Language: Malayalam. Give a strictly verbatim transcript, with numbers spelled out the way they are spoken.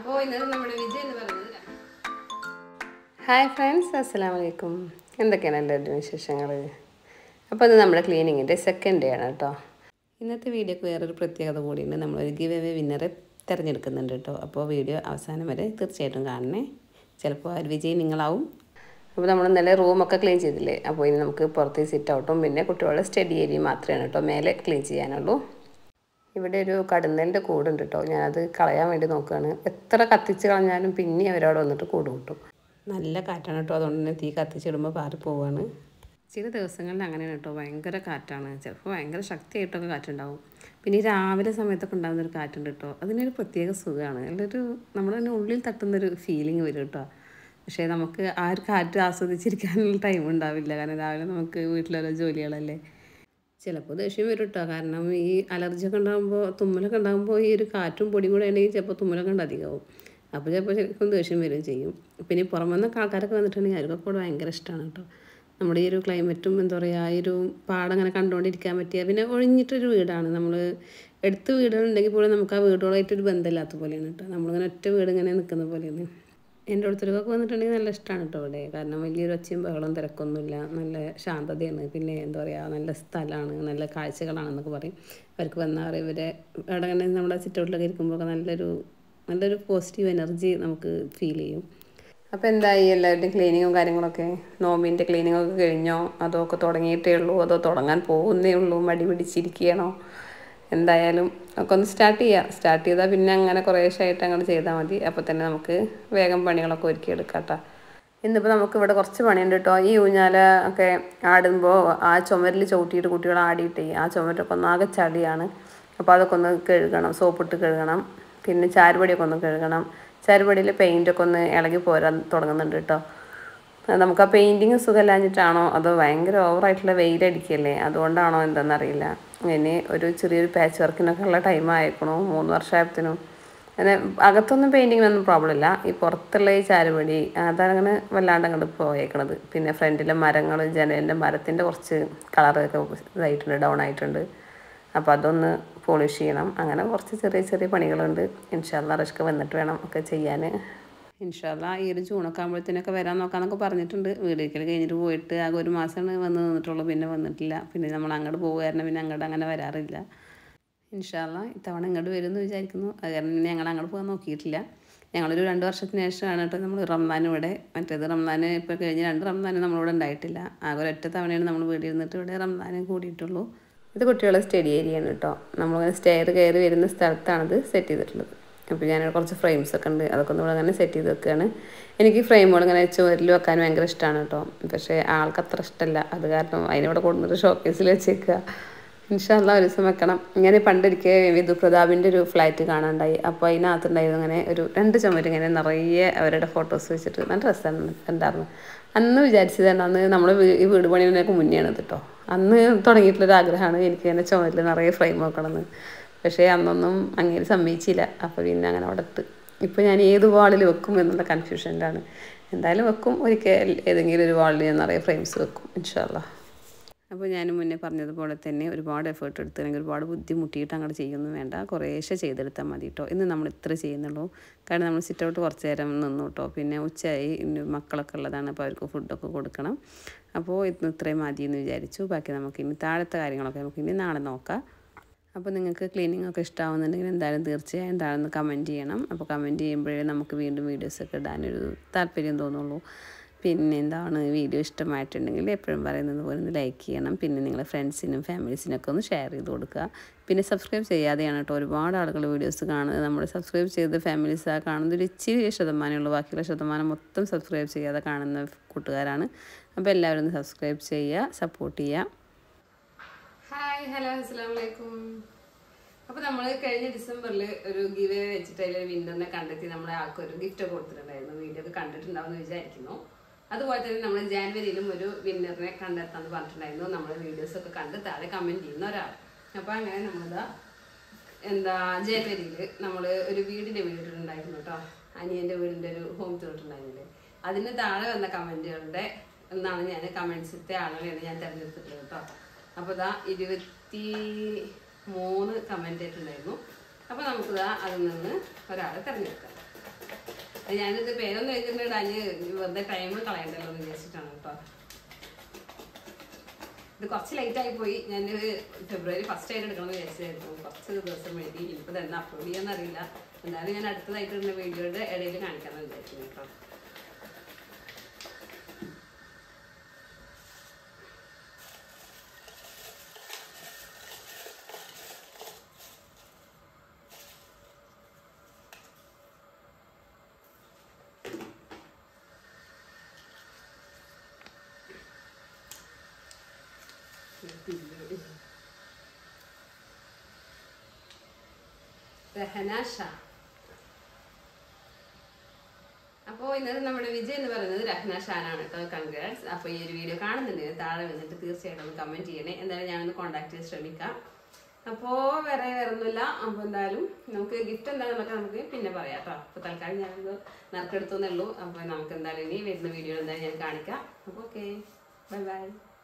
അപ്പോൾ ഇന്നത്തെ നമ്മുടെ വിജയ് എന്ന് പറയുന്നത് ഹായ് ഫ്രണ്ട്സ്, അസ്സലാമു അലൈക്കും. എന്തൊക്കെയാണ് എല്ലാവരുടെയും വിശേഷങ്ങൾ? അപ്പോൾ അത് നമ്മുടെ ക്ലീനിങ്ങിൻ്റെ സെക്കൻഡ് ഡേ ആണ് കേട്ടോ. ഇന്നത്തെ വീഡിയോക്ക് വേറൊരു പ്രത്യേകത കൂടിയുണ്ട്. നമ്മളൊരു ഗിവ് അവേ വിന്നറെ തിരഞ്ഞെടുക്കുന്നുണ്ട് കേട്ടോ. അപ്പോൾ വീഡിയോ അവസാനം വരെ തീർച്ചയായിട്ടും കാണണേ. ചിലപ്പോൾ ഒരു വിജയ് നിങ്ങളാവും. അപ്പോൾ നമ്മൾ ഇന്നലെ റൂമൊക്കെ ക്ലീൻ ചെയ്തില്ലേ, അപ്പോൾ ഇനി നമുക്ക് പുറത്ത് സിറ്റ് ഔട്ടും പിന്നെ കുട്ടികളുടെ സ്റ്റഡി ഏരിയയും മാത്രമാണ് കേട്ടോ മേലെ ക്ലീൻ ചെയ്യാനുള്ളൂ. ഇവിടെ ഒരു കടന്നലിൻ്റെ കൂടുണ്ട് കേട്ടോ. ഞാനത് കളയാൻ വേണ്ടി നോക്കുകയാണ്. എത്ര കത്തിച്ച് കളഞ്ഞാലും പിന്നെ അവരവിടെ വന്നിട്ട് കൂട് കൂട്ടും. നല്ല കാറ്റാണ് കേട്ടോ, അതുകൊണ്ട് തന്നെ തീ കത്തിച്ചിടുമ്പോൾ പാറി പോവുകയാണ്. ചില ദിവസങ്ങളിൽ അങ്ങനെയാണ് കേട്ടോ, ഭയങ്കര കാറ്റാണ്. ചിലപ്പോൾ ഭയങ്കര ശക്തിയായിട്ടൊക്കെ കാറ്റുണ്ടാവും. പിന്നെ ഈ രാവിലെ സമയത്തൊക്കെ ഉണ്ടാകുന്നൊരു കാറ്റുണ്ട് കേട്ടോ, അതിനൊരു പ്രത്യേക സുഖമാണ്. നല്ലൊരു നമ്മൾ തന്നെ ഉള്ളിൽ തട്ടുന്നൊരു ഫീലിംഗ് വരും കേട്ടോ. പക്ഷേ നമുക്ക് ആ ഒരു കാറ്റ് ആസ്വദിച്ചിരിക്കാനുള്ള ടൈം ഉണ്ടാവില്ല, കാരണം രാവിലെ നമുക്ക് വീട്ടിലോരോ ജോലികളല്ലേ. ചിലപ്പോൾ ദേഷ്യം വരും കേട്ടോ, കാരണം ഈ അലർജിയൊക്കെ ഉണ്ടാകുമ്പോൾ തുമ്മലൊക്കെ ഉണ്ടാകുമ്പോൾ ഈ ഒരു കാറ്റും പൊടിയും കൂടെ ഉണ്ടെങ്കിൽ ചിലപ്പോൾ തുമ്മലൊക്കെ ഉണ്ട് അധികമാവും. അപ്പോൾ ചിലപ്പോൾ ശരിക്കും ദേഷ്യം വരികയും ചെയ്യും. പിന്നെ പുറമെന്നൊക്കെ ആൾക്കാരൊക്കെ വന്നിട്ടുണ്ടെങ്കിൽ അവർക്കൊക്കെ കൂടെ ഭയങ്കര ഇഷ്ടമാണ് കേട്ടോ. നമ്മുടെ ഈ ഒരു ക്ലൈമറ്റും എന്താ പറയുക, ഈ ഒരു പാടം അങ്ങനെ കണ്ടുകൊണ്ടിരിക്കാൻ പറ്റിയ, പിന്നെ ഒഴിഞ്ഞിട്ടൊരു വീടാണ്. നമ്മൾ എടുത്ത് വീടുകളുണ്ടെങ്കിൽ പോലും നമുക്ക് ആ വീടുകളായിട്ടൊരു ബന്ധമില്ലാത്ത പോലെയാണ് കേട്ടോ. നമ്മളിങ്ങനെ ഒറ്റ വീട് ഇങ്ങനെ നിൽക്കുന്ന പോലെയാണ്. എൻ്റെ അടുത്തൊക്കെ വന്നിട്ടുണ്ടെങ്കിൽ നല്ല ഇഷ്ടമാണ് കേട്ടോ ഇവിടെ, കാരണം വലിയൊരു ഒച്ചയും ബഹളവും തിരക്കൊന്നുമില്ല, നല്ല ശാന്തതയാണ്. പിന്നെ എന്താ പറയുക, നല്ല സ്ഥലമാണ്, നല്ല കാഴ്ചകളാണെന്നൊക്കെ പറയും. അവർക്ക് വന്നാൽ പറയും ഇവരെ അവിടെ അങ്ങനെ നമ്മുടെ സിറ്റൗട്ടിലൊക്കെ ഇരിക്കുമ്പോഴൊക്കെ നല്ലൊരു നല്ലൊരു പോസിറ്റീവ് എനർജി നമുക്ക് ഫീൽ ചെയ്യും. അപ്പോൾ എന്തായി എല്ലാവരുടെയും ക്ലീനിങ്ങും കാര്യങ്ങളൊക്കെ? നോമ്പിൻ്റെ ക്ലീനിങ്ങൊക്കെ കഴിഞ്ഞോ? അതോ ഒക്കെ തുടങ്ങിയിട്ടേ ഉള്ളൂ? അതോ തുടങ്ങാൻ പോകുന്നേ ഉള്ളൂ? മടി പിടിച്ചിരിക്കുകയാണോ? എന്തായാലും ഒക്കെ ഒന്ന് സ്റ്റാർട്ട് ചെയ്യാം. സ്റ്റാർട്ട് ചെയ്താൽ പിന്നെ അങ്ങനെ കുറേശ്ശായിട്ട് അങ്ങോട്ട് ചെയ്താൽ മതി. അപ്പോൾ തന്നെ നമുക്ക് വേഗം പണികളൊക്കെ ഒരുക്കിയെടുക്കാം കേട്ടോ. ഇന്നിപ്പോൾ നമുക്ക് ഇവിടെ കുറച്ച് പണിയുണ്ട് കേട്ടോ. ഈ ഊഞ്ഞാല ഒക്കെ ആടുമ്പോൾ ആ ചുമരിൽ ചവിട്ടിയിട്ട് കുട്ടികൾ ആടിയിട്ടേ ആ ചുമരൊക്കെ ഒന്ന് ആകെ ചളിയാണ്. അപ്പോൾ അതൊക്കെ ഒന്ന് കഴുകണം, സോപ്പിട്ട് കഴുകണം. പിന്നെ ചാരുപടിയൊക്കെ ഒന്ന് കഴുകണം. ചാരുപടിയിൽ പെയിൻറ്റൊക്കെ ഒന്ന് ഇളകി പോരാൻ തുടങ്ങുന്നുണ്ട് കേട്ടോ. നമുക്ക് ആ പെയിൻറ്റിങ് സുഖമില്ലാഞ്ഞിട്ടാണോ അതോ ഭയങ്കര ഓവറായിട്ടുള്ള വെയിലടിക്കല്ലേ അതുകൊണ്ടാണോ എന്താണെന്നറിയില്ല. ഇനി ഒരു ചെറിയൊരു പാച്ച് വർക്കിനൊക്കെ ഉള്ള ടൈം ആയിക്കണോ, മൂന്ന് വർഷമായപ്പോഴത്തേനും. അങ്ങനെ അകത്തൊന്നും പെയിൻറ്റിങ്ങിനൊന്നും പ്രോബ്ലം ഇല്ല. ഈ പുറത്തുള്ള ഈ ചാരുപടി അതങ്ങനെ വല്ലാണ്ട് അങ്ങോട്ട് പോയേക്കണത്. പിന്നെ ഫ്രണ്ടിലെ മരങ്ങൾ, ജനലിൻ്റെ മരത്തിൻ്റെ കുറച്ച് കളറൊക്കെ ഇതായിട്ടുണ്ട്, ഡൗൺ ആയിട്ടുണ്ട്. അപ്പോൾ അതൊന്ന് പോളിഷ് ചെയ്യണം. അങ്ങനെ കുറച്ച് ചെറിയ ചെറിയ പണികളുണ്ട്. ഇൻഷാ അല്ലാഹ് റഷ്ക വന്നിട്ട് വേണം ഒക്കെ ചെയ്യാൻ. ഇൻഷാ അല്ലാഹ് ഈ ഒരു ജൂണൊക്കെ ആകുമ്പോഴത്തേനൊക്കെ വരാൻ നോക്കാമെന്നൊക്കെ പറഞ്ഞിട്ടുണ്ട്. വീടൊരിക്കൽ കഴിഞ്ഞിട്ട് പോയിട്ട് ആകെ ഒരു മാസമാണ് വന്ന് നിന്നിട്ടുള്ളൂ, പിന്നെ വന്നിട്ടില്ല. പിന്നെ നമ്മൾ അങ്ങോട്ട് പോകുമായിരുന്നു, പിന്നെ അങ്ങോട്ട് അങ്ങനെ വരാറില്ല. ഇൻഷാ അല്ലാഹ് ഇത്തവണ ഇങ്ങോട്ട് വരുമെന്ന് വിചാരിക്കുന്നു. അത് കാരണം ഞങ്ങൾ അങ്ങോട്ട് പോകാൻ നോക്കിയിട്ടില്ല. ഞങ്ങളൊരു രണ്ട് വർഷത്തിന് ശേഷമാണ് കേട്ടോ നമ്മൾ റംസാൻ ഇവിടെ. മറ്റേത് റംസാൻ ഇപ്പോൾ കഴിഞ്ഞ് രണ്ട് റംസാനും നമ്മളിവിടെ ഉണ്ടായിട്ടില്ല. ആകെ ഒരൊറ്റ തവണയാണ് നമ്മൾ വീട്ടിൽ ഇരുന്നിട്ട് ഇവിടെ റംസാൻ കൂടിയിട്ടുള്ളൂ. ഇത് കുട്ടികളുടെ സ്റ്റഡി ഏരിയയാണ് കേട്ടോ. നമ്മളിങ്ങനെ സ്റ്റെയർ കയറി വരുന്ന സ്ഥലത്താണിത് സെറ്റ് ചെയ്തിട്ടുള്ളത്. അപ്പോൾ ഞാൻ കുറച്ച് ഫ്രെയിംസൊക്കെ ഉണ്ട്, അതൊക്കെ ഒന്നും അങ്ങനെ സെറ്റ് ചെയ്ത് വെക്കുകയാണ്. എനിക്ക് ഫ്രെയിമുകൾ ഇങ്ങനെ ചുവരിൽ വെക്കാൻ ഭയങ്കര ഇഷ്ടമാണ് കേട്ടോ. പക്ഷേ ആൾക്ക് അത്ര ഇഷ്ടമല്ല, അത് കാരണം അതിനിവിടെ കൊണ്ടുവന്നിട്ട് ഷോക്കേസിൽ വെച്ചേക്കുക. ഇൻഷാ അല്ലാഹ് ഒരു ദിവസം വെക്കണം. ഞാൻ പണ്ടൊരിക്കൽ വിധു പ്രതാപിൻ്റെ ഒരു ഫ്ലാറ്റ് കാണാണ്ടായി. അപ്പോൾ അതിനകത്തുണ്ടായിരുന്നു ഇങ്ങനെ ഒരു രണ്ട് ചുമര് ഇങ്ങനെ നിറയെ അവരുടെ ഫോട്ടോസ് വെച്ചിട്ട് നല്ല രസമാണ് ഉണ്ടായിരുന്നു. അന്ന് വിചാരിച്ചതാണ്, അന്ന് നമ്മൾ ഈ വീട് പണിയൊക്കെ മുന്നെയാണ് കേട്ടോ. അന്ന് തുടങ്ങിയിട്ടുള്ളൊരു ആഗ്രഹമാണ് എനിക്ക് ഇങ്ങനെ ചുമരിൽ നിറയെ ഫ്രെയിം വെക്കണമെന്ന്. പക്ഷേ അന്നൊന്നും അങ്ങനെ സമ്മതിച്ചില്ല. അപ്പോൾ പിന്നെ അങ്ങനെ അവിടെ ഇട്ട് ഇപ്പോൾ ഞാൻ ഏത് വാളിൽ വെക്കും എന്നുള്ള കൺഫ്യൂഷനിലാണ്. എന്തായാലും വെക്കും, ഒരിക്കൽ ഏതെങ്കിലും ഒരു വാളിൽ ഞാൻ നിറയെ ഫ്രെയിംസ് വെക്കും ഇൻഷാ അല്ലാഹ്. അപ്പോൾ ഞാൻ മുന്നേ പറഞ്ഞതുപോലെ തന്നെ ഒരുപാട് എഫേർട്ട് എടുത്തില്ലെങ്കിൽ ഒരുപാട് ബുദ്ധിമുട്ടിയിട്ട് അങ്ങോട്ട് ചെയ്യുന്നു വേണ്ട, കുറേശ്ശെ ചെയ്തെടുത്താൽ മതി കേട്ടോ. ഇന്ന് നമ്മൾ ഇത്ര ചെയ്യുന്നുള്ളൂ, കാരണം നമ്മൾ സിറ്റ് ഔട്ട് കുറച്ച് നേരം നിന്നു കേട്ടോ. പിന്നെ ഉച്ചയായി, മക്കളൊക്കെ ഉള്ളതാണ്, അപ്പോൾ അവർക്ക് ഫുഡൊക്കെ കൊടുക്കണം. അപ്പോൾ ഇന്ന് ഇത്രയും മതി എന്ന് വിചാരിച്ചു. ബാക്കി നമുക്ക് ഇനി താഴത്തെ കാര്യങ്ങളൊക്കെ നമുക്ക് ഇനി നാളെ നോക്കാം. അപ്പോൾ നിങ്ങൾക്ക് ക്ലീനിങ് ഒക്കെ ഇഷ്ടമാവുന്നുണ്ടെങ്കിൽ എന്തായാലും തീർച്ചയായും താഴെ കമൻറ്റ് ചെയ്യണം. അപ്പോൾ കമൻറ്റ് ചെയ്യുമ്പോഴേ നമുക്ക് വീണ്ടും വീഡിയോസൊക്കെ ഇടാനൊരു താല്പര്യം തോന്നുള്ളൂ. പിന്നെ എന്താണ്, വീഡിയോ ഇഷ്ടമായിട്ടുണ്ടെങ്കിൽ എപ്പോഴും പറയുന്നത് പോലെ ഒന്ന് ലൈക്ക് ചെയ്യണം. പിന്നെ നിങ്ങളുടെ ഫ്രണ്ട്സിനും ഫാമിലീസിനൊക്കെ ഒന്ന് ഷെയർ ചെയ്ത് കൊടുക്കുക. പിന്നെ സബ്സ്ക്രൈബ് ചെയ്യാതെയാണ് കേട്ടോ ഒരുപാട് ആളുകൾ വീഡിയോസ് കാണുന്നത്. നമ്മൾ സബ്സ്ക്രൈബ് ചെയ്ത ഫാമിലീസ് ആ കാണുന്നത് ഒരു ഇച്ചിരി ശതമാനമുള്ളൂ, ബാക്കിയുള്ള ശതമാനം മൊത്തം സബ്സ്ക്രൈബ് ചെയ്യാതെ കാണുന്ന കൂട്ടുകാരാണ്. അപ്പോൾ എല്ലാവരും ഒന്ന് സബ്സ്ക്രൈബ് ചെയ്യുക, സപ്പോർട്ട് ചെയ്യുക. ഹായ് ഹലോ അസ്സലാമു അലൈക്കും. അപ്പോൾ നമ്മൾ കഴിഞ്ഞ ഡിസംബറിൽ ഒരു ഗിവ് അവേ വെച്ചിട്ട് അതിൽ വിന്നറിനെ കണ്ടെത്തി നമ്മളെ ആൾക്കൊരു ഗിഫ്റ്റ് ഒക്കെ കൊടുത്തിട്ടുണ്ടായിരുന്നു. വീഡിയോ ഒക്കെ കണ്ടിട്ടുണ്ടാവുമെന്ന് വിചാരിക്കുന്നു. അതുപോലെ തന്നെ നമ്മൾ ജാനുവരിയിലും ഒരു വിന്നറിനെ കണ്ടെത്താമെന്ന് പറഞ്ഞിട്ടുണ്ടായിരുന്നു. നമ്മൾ വീഡിയോസൊക്കെ കണ്ട് താഴെ കമൻറ്റ് ചെയ്യുന്ന ഒരാൾ. അപ്പോൾ അങ്ങനെ നമ്മളിതാ എന്താ ജാനുവരിയിൽ നമ്മൾ ഒരു വീടിൻ്റെ വീടിട്ടുണ്ടായിരുന്നു കേട്ടോ. അനിയൻ്റെ വീടിൻ്റെ ഒരു ഹോം ടൂറിട്ടുണ്ടായിരുന്നില്ലേ, അതിന് താഴെ വന്ന കമൻറ്റുകളുടെ എന്നാണ് ഞാൻ കമൻസിത്തെ ആളുകളെയാണ് ഞാൻ തിരഞ്ഞെടുത്തിട്ടുള്ളത് കേട്ടോ. അപ്പോൾ ഇതാ ഇരുപത്തി മൂന്ന് കമൻ്റ് ആയിട്ടുണ്ടായിരുന്നു. അപ്പോൾ നമുക്കിതാ അതിൽ നിന്ന് ഒരാളെ തിരഞ്ഞെടുക്കാം. ഞാനിത് പേരൊന്നും എഴുതിട്ടുണ്ട് അഞ്ഞ് വെറുതെ ടൈം കളയണ്ടല്ലോ എന്ന് വിചാരിച്ചിട്ടാണ് കേട്ടോ. ഇത് കുറച്ച് ലേറ്റ് ആയി പോയി. ഞാൻ ഫെബ്രുവരി ഫസ്റ്റ് ആയിട്ട് എടുക്കണമെന്ന് വിചാരിച്ചായിരുന്നു. കുറച്ച് ദിവസം വേണ്ടി ഇനിയിപ്പോൾ തന്നെ അപ്ലോഡ് ചെയ്യാന്നറിയില്ല. എന്തായാലും ഞാൻ അടുത്തതായിട്ടുള്ള വീഡിയോയുടെ ഇടയിൽ കാണിക്കാമെന്ന് വിചാരിക്കുന്നു കേട്ടോ. രഹനാഷ. അപ്പോൾ ഇന്നത്തെ നമ്മുടെ വിജയ് എന്ന് പറയുന്നത് രഹനാഷാനാണ് കേട്ടോ. കൺഗ്രാറ്റ്സ്. അപ്പോൾ ഈ ഒരു വീഡിയോ കാണുന്നുണ്ടെങ്കിൽ താഴെ വന്നിട്ട് തീർച്ചയായിട്ടും ഒന്ന് കമൻറ്റ് ചെയ്യണേ. എന്തായാലും ഞാനൊന്ന് കോൺടാക്ട് ചെയ്ത് ശ്രമിക്കാം. അപ്പോൾ വേറെ വേറെ ഒന്നുമില്ല. അപ്പോൾ എന്തായാലും നമുക്ക് ഗിഫ്റ്റ് എന്താണെന്നൊക്കെ നമുക്ക് പിന്നെ പറയാം കേട്ടോ. അപ്പോൾ തൽക്കാലം ഞാനത് നറുക്കെടുത്തുന്നേ ഉള്ളൂ. അപ്പോൾ നമുക്ക് എന്തായാലും ഇനി വരുന്ന വീഡിയോ എന്തായാലും ഞാൻ കാണിക്കാം. അപ്പോൾ ഓക്കെ, ബൈ ബൈ.